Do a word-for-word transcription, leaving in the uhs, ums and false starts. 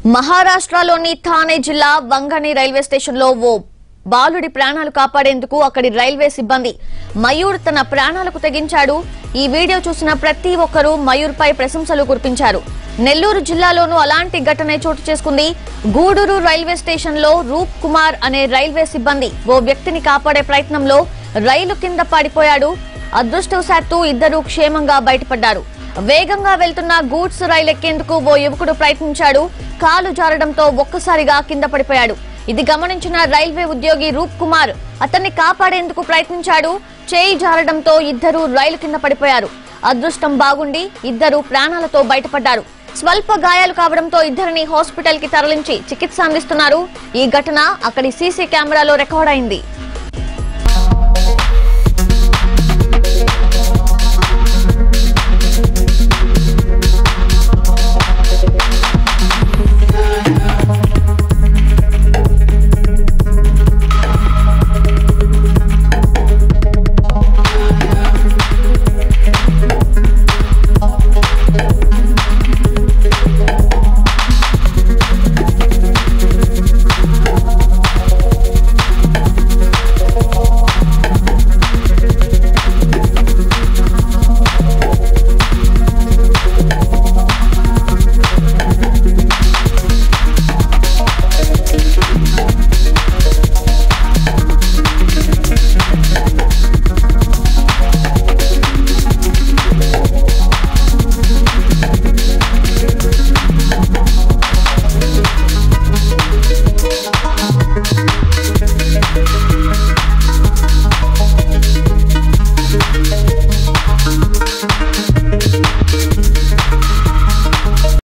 మహారాష్ట్రలోని థానే జిల్లా వంగని railway station లో ఓ బాలుడి ప్రాణాలు కాపాడేందుకు అక్కడి రైల్వే సిబ్బంది మయూర్ తన ప్రాణాలకు తెగించాడు. ఈ వీడియో చూసిన ప్రతి ఒక్కరూ మయూర్ పై ప్రశంసలు కురిపించారు. నెల్లూరు జిల్లాలోనూ అలాంటి ఘటనే చోటు చేసుకుంది. గూడూరు రైల్వే స్టేషన్ లో రూప్ కుమార్ అనే రైల్వే సిబ్బంది ఓ వ్యక్తిని కాపాడే ప్రయత్నంలో రైలు కింద పడిపోయాడు. అదృష్టవశాత్తు ఇద్దరు క్షేమంగా బయటపడ్డారు. వేగంగా వెళ్తున్న గూడ్స్ రైలు ఎక్కేందుకు ఓ యువకుడు ప్రయత్నించాడు. కాలు జారడంతో ఒక్కసారిగా కింద పడిపోయాడు. ఇది గమనించిన రైల్వే ఉద్యోగి రూప్ కుమార్ అతన్ని కాపాడేందుకు ప్రయత్నించాడు. చేయి జారడంతో ఇద్దరు రైలు కింద పడిపోయారు. అదృష్టం బాగుండి ఇద్దరు ప్రాణాలతో బయటపడ్డారు. స్వల్ప గాయాలు కావడంతో ఇద్దరిని హాస్పిటల్ కి తరలించి చికిత్స అందిస్తున్నారు. ఈ ఘటన అక్కడి సీసీ కెమెరాలో రికార్డ్ అయింది.